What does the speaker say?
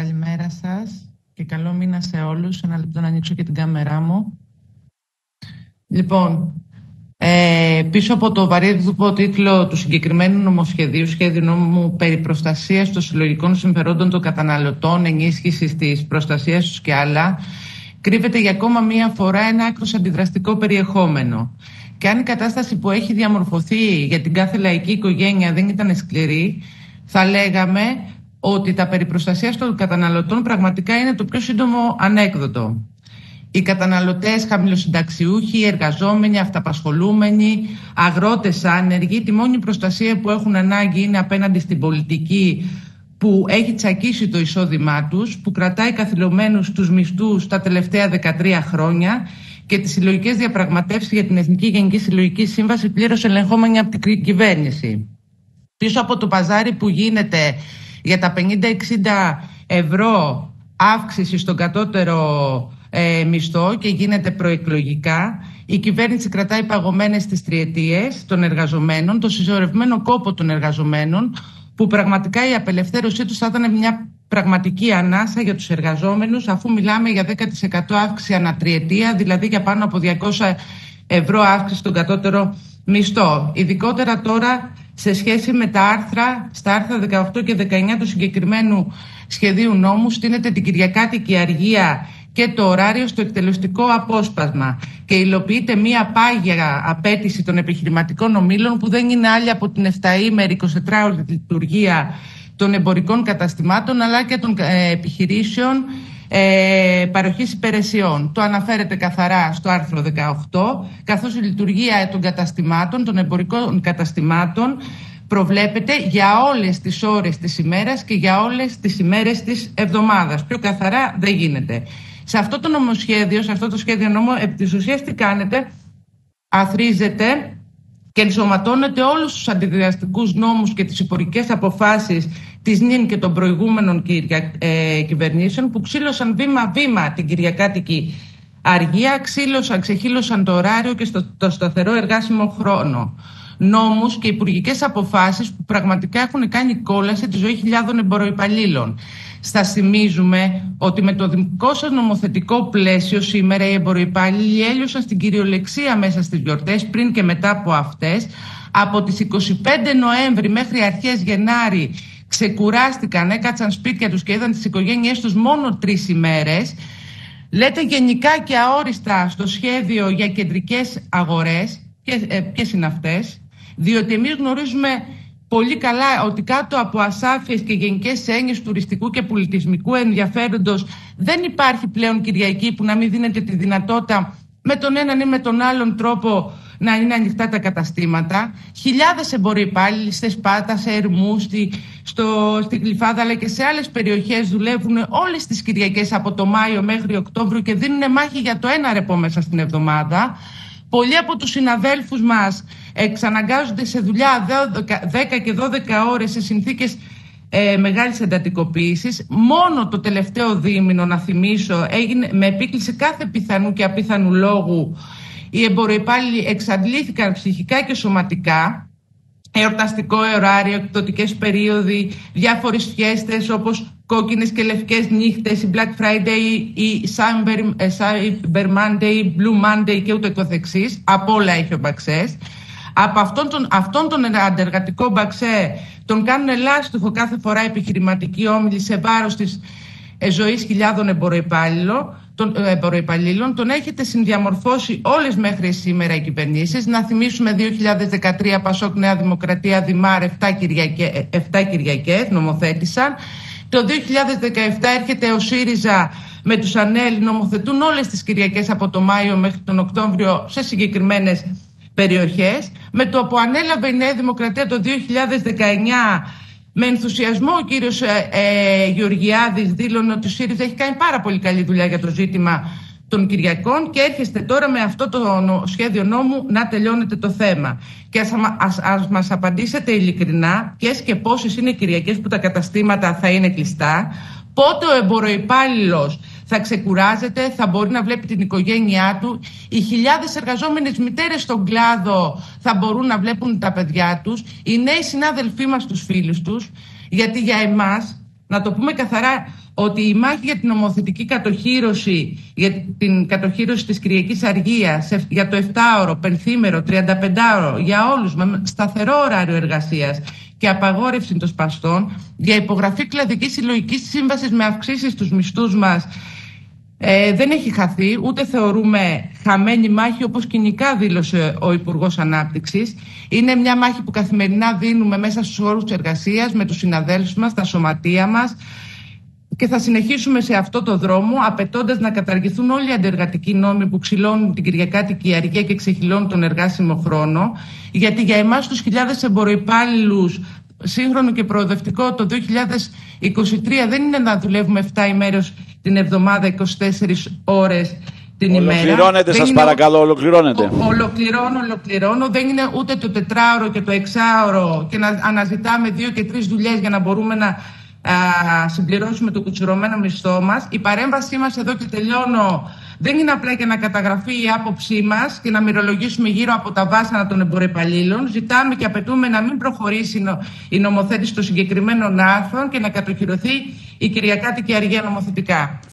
Καλημέρα σας και καλό μήνα σε όλους. Ένα λεπτό να ανοίξω και την κάμερά μου. Λοιπόν, πίσω από το βαρύδουπο τίτλο του συγκεκριμένου νομοσχεδίου, σχέδιο νόμου περί προστασίας των συλλογικών συμφερόντων των καταναλωτών, ενίσχυσης της προστασίας τους και άλλα, κρύβεται για ακόμα μία φορά ένα άκρως αντιδραστικό περιεχόμενο. Και αν η κατάσταση που έχει διαμορφωθεί για την κάθε λαϊκή οικογένεια δεν ήταν σκληρή, θα λέγαμε ότι τα περί προστασίας των καταναλωτών πραγματικά είναι το πιο σύντομο ανέκδοτο. Οι καταναλωτές, χαμηλοσυνταξιούχοι, οι εργαζόμενοι, αυταπασχολούμενοι, αγρότες άνεργοι, τη μόνη προστασία που έχουν ανάγκη είναι απέναντι στην πολιτική που έχει τσακίσει το εισόδημά τους, που κρατάει καθυλωμένους τους μισθούς τα τελευταία 13 χρόνια και τις συλλογικές διαπραγματεύσεις για την Εθνική Γενική Συλλογική Σύμβαση πλήρως ελεγχόμενη από την κυβέρνηση. Πίσω από το παζάρι που γίνεται για τα 50-60 ευρώ αύξηση στον κατώτερο μισθό και γίνεται προεκλογικά, η κυβέρνηση κρατάει παγωμένες τις τριετίες των εργαζομένων, το συσσωρευμένο κόπο των εργαζομένων, που πραγματικά η απελευθέρωσή τους θα ήταν μια πραγματική ανάσα για τους εργαζόμενους, αφού μιλάμε για 10% αύξηση ανά τριετία, δηλαδή για πάνω από 200 ευρώ αύξηση στον κατώτερο μισθό. Ειδικότερα τώρα σε σχέση με στα άρθρα 18 και 19 του συγκεκριμένου σχεδίου νόμου, στείνεται την κυριακάτικη αργία και το ωράριο στο εκτελεστικό απόσπασμα και υλοποιείται μία πάγια απέτηση των επιχειρηματικών ομίλων που δεν είναι άλλη από την 7ήμερη 24ωρη λειτουργία των εμπορικών καταστημάτων αλλά και των επιχειρήσεων παροχής υπηρεσιών. Το αναφέρεται καθαρά στο άρθρο 18, καθώς η λειτουργία των καταστημάτων, των εμπορικών καταστημάτων, προβλέπεται για όλες τις ώρες της ημέρας και για όλες τις ημέρες της εβδομάδας. Πιο καθαρά δεν γίνεται. Σε αυτό το νομοσχέδιο, σε αυτό το σχέδιο νόμου, επί της ουσίας τι κάνετε? Αθροίζετε και ενσωματώνετε όλους τους αντιδραστικούς νόμους και τις υπουργικές αποφάσεις της νυν και των προηγούμενων κυβερνήσεων που ξύλωσαν βήμα-βήμα την κυριακάτικη αργία, ξεχύλωσαν το ωράριο και το σταθερό εργάσιμο χρόνο. Νόμους και υπουργικές αποφάσεις που πραγματικά έχουν κάνει κόλαση τη ζωή χιλιάδων εμποροϊπαλλήλων. Σας θυμίζουμε ότι με το δικό σας νομοθετικό πλαίσιο σήμερα οι εμποροϊπάλληλοι έλειωσαν στην κυριολεξία μέσα στις γιορτές, πριν και μετά από αυτές. Από τις 25 Νοέμβρη μέχρι αρχές Γενάρη ξεκουράστηκαν, έκατσαν σπίτια τους και είδαν τις οικογένειές τους μόνο 3 ημέρες. Λέτε γενικά και αόριστα στο σχέδιο για κεντρικές αγορές. Ποιες είναι αυτές? Διότι εμείς γνωρίζουμε πολύ καλά ότι κάτω από ασάφειες και γενικές έννοιες τουριστικού και πολιτισμικού ενδιαφέροντος δεν υπάρχει πλέον Κυριακή που να μην δίνεται τη δυνατότητα με τον έναν ή με τον άλλον τρόπο να είναι ανοιχτά τα καταστήματα. Χιλιάδες εμποροι-υπάλληλοι σε Σπάτα, σε Ερμού, στη Γλυφάδα αλλά και σε άλλες περιοχές δουλεύουν όλες τις Κυριακές από το Μάιο μέχρι Οκτώβριο και δίνουν μάχη για το ένα ρεπό μέσα στην εβδομάδα. Πολλοί από τους συναδέλφους μας εξαναγκάζονται σε δουλειά 10 και 12 ώρες σε συνθήκες μεγάλης εντατικοποίησης. Μόνο το τελευταίο δίμηνο, να θυμίσω, με επίκληση κάθε πιθανού και απίθανου λόγου, οι εμποροϊπάλληλοι εξαντλήθηκαν ψυχικά και σωματικά. Εορταστικό ωράριο, εκπτωτικές περίοδοι, διάφορες φιέστες όπως κόκκινες και λευκές νύχτες, η Black Friday, η Cyber Monday, Blue Monday και ούτω καθεξής. Από όλα έχει ο Μπαξές. Από αυτόν τον αντεργατικό Μπαξέ τον κάνουν ελάστιχο κάθε φορά επιχειρηματικοί όμιλοι σε βάρος της ζωής χιλιάδων εμποροϊπαλλήλων. Τον έχετε συνδιαμορφώσει όλες μέχρι σήμερα οι κυβερνήσεις. Να θυμίσουμε 2013 Πασόκ Νέα Δημοκρατία Δημάρ 7 Κυριακές νομοθέτησαν. Το 2017 έρχεται ο ΣΥΡΙΖΑ με τους ΑΝΕΛ, νομοθετούν όλες τις Κυριακές από το Μάιο μέχρι τον Οκτώβριο σε συγκεκριμένες περιοχές. Με το που ανέλαβε η Νέα Δημοκρατία το 2019, με ενθουσιασμό ο κύριος Γεωργιάδης δήλωνε ότι ο ΣΥΡΙΖΑ έχει κάνει πάρα πολύ καλή δουλειά για το ζήτημα των Κυριακών και έρχεστε τώρα με αυτό το σχέδιο νόμου να τελειώνετε το θέμα. Και ας μας απαντήσετε ειλικρινά ποιες και πόσες είναι οι Κυριακές που τα καταστήματα θα είναι κλειστά, πότε ο εμποροϊπάλληλος θα ξεκουράζεται, θα μπορεί να βλέπει την οικογένειά του, οι χιλιάδες εργαζόμενες μητέρες στον κλάδο θα μπορούν να βλέπουν τα παιδιά τους, οι νέοι συνάδελφοί μας τους φίλους τους, γιατί για εμάς Να το πούμε καθαρά ότι η μάχη για την νομοθετική κατοχύρωση, για την κατοχύρωση της κυριακής αργίας, για το 7ωρο, πενθήμερο, 35ωρο, για όλους με σταθερό ωράριο εργασίας και απαγόρευση των σπαστών, για υπογραφή κλαδικής συλλογικής σύμβασης με αυξήσεις στους μισθούς μας, δεν έχει χαθεί, ούτε θεωρούμε χαμένη μάχη, όπως κοινικά δήλωσε ο Υπουργός Ανάπτυξης. Είναι μια μάχη που καθημερινά δίνουμε μέσα στους όρους της εργασίας, με τους συναδέλφους μας, τα σωματεία μας, και θα συνεχίσουμε σε αυτό το δρόμο, απαιτώντας να καταργηθούν όλοι οι αντεργατικοί νόμοι που ξυλώνουν την κυριακάτικη αργία και ξεχυλώνουν τον εργάσιμο χρόνο. Γιατί για εμάς τους χιλιάδες εμποροϊπάλληλους, σύγχρονο και προοδευτικό το 2023 δεν είναι να δουλεύουμε 7 ημέρες την εβδομάδα, 24 ώρες την ημέρα. Ολοκληρώνετε, σας παρακαλώ, ολοκληρώνετε. Ολοκληρώνω. Δεν είναι ούτε το 4ωρο και το 6ωρο και να αναζητάμε 2 και 3 δουλειές για να μπορούμε να συμπληρώσουμε το κουτσουρωμένο μισθό μας. Η παρέμβασή μας εδώ, και τελειώνω, δεν είναι απλά για να καταγραφεί η άποψή μας και να μυρολογήσουμε γύρω από τα βάσανα των εμποροϊπαλλήλων. Ζητάμε και απαιτούμε να μην προχωρήσει η νομοθέτηση των συγκεκριμένων άρθρων και να κατοχυρωθεί η κυριακάτικη αργία νομοθετικά.